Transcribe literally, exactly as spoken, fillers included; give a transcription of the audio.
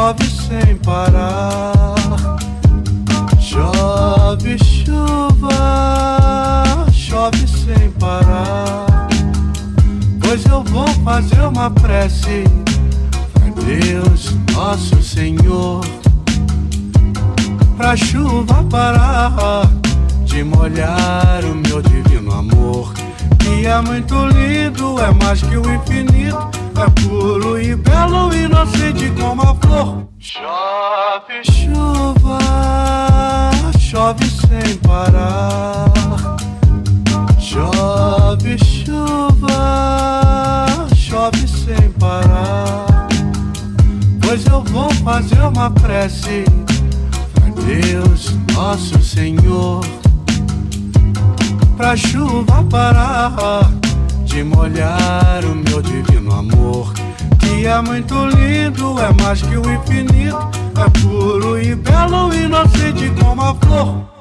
chove sem parar. Chove chuva, chove sem parar. Pois eu vou fazer uma prece pra Deus nosso Senhor, pra chuva parar de molhar o meu divino amor, que é muito lindo, é mais que o infinito, é puro e belo, inocente como a flor. Chove chuva, chove sem parar. Chove chuva, chove sem parar. Pois eu vou fazer uma prece pra Deus nosso Senhor, pra chuva parar de molhar o meu divino amor, que é muito lindo, é mais que o infinito, é puro e belo, inocente como a flor.